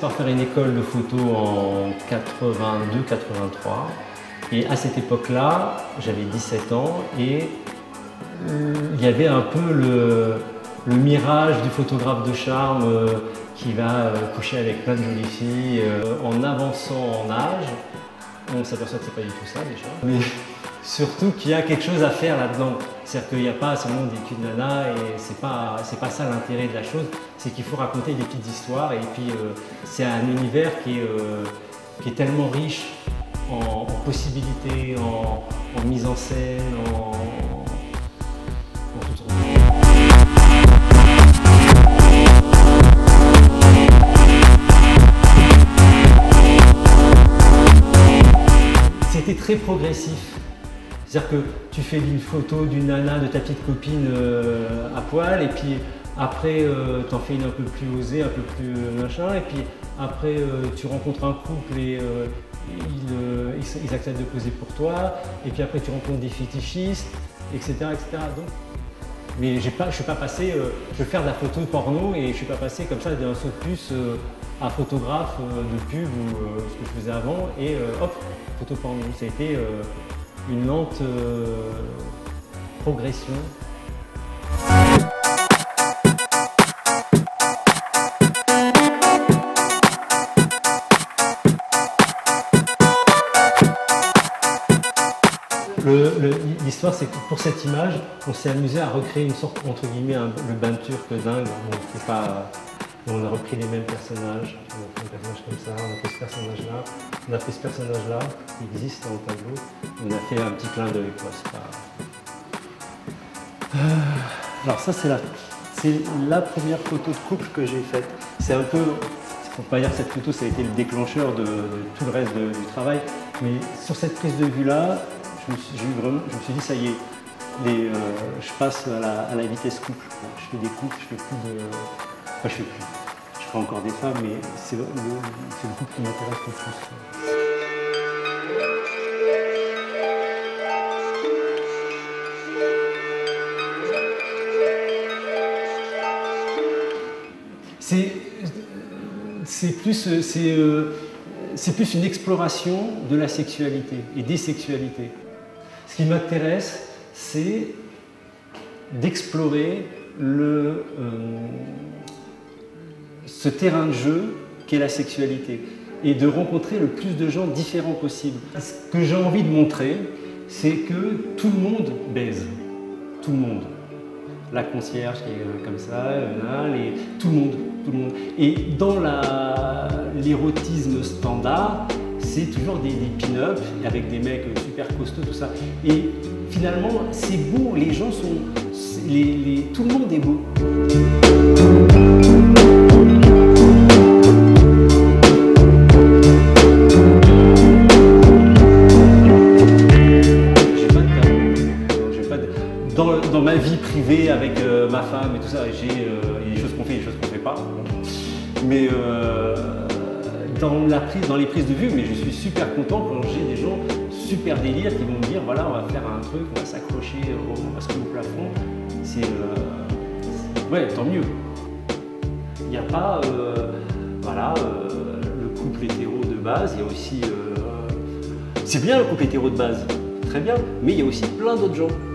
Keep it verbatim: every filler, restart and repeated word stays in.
par faire une école de photo en quatre-vingt-deux quatre-vingt-trois. Et à cette époque-là, j'avais dix-sept ans et il y avait un peu le, le mirage du photographe de charme euh, qui va euh, coucher avec plein de jolies filles. Euh, en avançant en âge, on s'aperçoit que c'est pas du tout ça déjà. Mais surtout qu'il y a quelque chose à faire là-dedans. C'est-à-dire qu'il n'y a pas seulement des culs de nana et c'est pas, c'est pas ça l'intérêt de la chose. C'est qu'il faut raconter des petites histoires et puis euh, c'est un univers qui est, euh, qui est tellement riche en, en possibilités, en, en mise en scène, en, en tout sortes. C'était très progressif. C'est-à-dire que tu fais une photo d'une nana, de ta petite copine euh, à poil, et puis après euh, tu en fais une un peu plus osée, un peu plus euh, machin, et puis après euh, tu rencontres un couple et euh, ils, euh, ils, ils acceptent de poser pour toi, et puis après tu rencontres des fétichistes, et cetera et cetera. Donc, mais j'ai pas, je ne suis pas passé, euh, je veux faire de la photo porno et je ne suis pas passé comme ça d'un saut de puce euh, à photographe euh, de pub ou euh, ce que je faisais avant, et euh, hop, photo porno. Ça a été euh, une lente euh, progression. L'histoire, c'est que pour cette image, on s'est amusé à recréer une sorte, entre guillemets, un, le bain turc dingue. Donc, c'est pas, on a repris les mêmes personnages. On a fait un personnage comme ça, on a fait ce personnage-là, on a fait ce personnage-là, qui existe dans le tableau. On a fait un petit clin d'œil, quoi. C'est pas... Alors ça, c'est la, c'est la première photo de couple que j'ai faite. C'est un peu, faut pas dire que cette photo, ça a été le déclencheur de, de tout le reste de, du travail. Mais sur cette prise de vue-là, je me suis, vraiment, je me suis dit, ça y est, les, euh, je passe à la, à la vitesse couple. Je fais des couples, je fais plus de... Enfin, je fais plus. Je fais encore des femmes, mais c'est le, le couple qui m'intéresse le plus. C'est plus, c'est, euh, c'est plus une exploration de la sexualité et des sexualités. Ce qui m'intéresse, c'est d'explorer le, euh, ce terrain de jeu qu'est la sexualité et de rencontrer le plus de gens différents possible. Ce que j'ai envie de montrer, c'est que tout le monde baise. Tout le monde. La concierge qui est comme ça, là, les, tout le monde, tout le monde. Et dans l'érotisme standard, c'est toujours des, des pin-up avec des mecs super costauds, tout ça. Et finalement, c'est beau, les gens sont... Les, les, tout le monde est beau. Dans ma vie privée avec euh, ma femme et tout ça, j'ai euh, des choses qu'on fait et des choses qu'on ne fait pas. Mais euh, dans, la prise, dans les prises de vue, mais je suis super content quand j'ai des gens super délire qui vont me dire voilà, on va faire un truc, on va s'accrocher au, au plafond. C'est euh, ouais, tant mieux. Il n'y a pas euh, voilà, euh, le couple hétéro de base, il y a aussi. Euh, c'est bien le couple hétéro de base, très bien, mais il y a aussi plein d'autres gens.